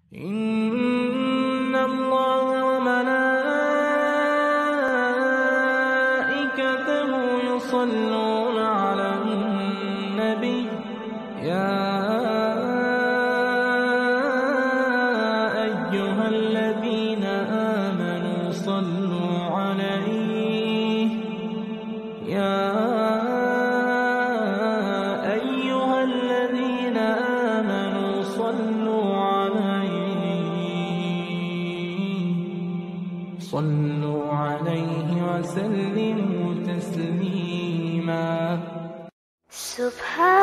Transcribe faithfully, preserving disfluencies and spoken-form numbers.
إن الله وملائكته يصلون على النبي يا أيها الذين آمنوا صلوا عليه يا أيها الذين آمنوا صلوا صلوا عليه وسلموا تسليما. سبحان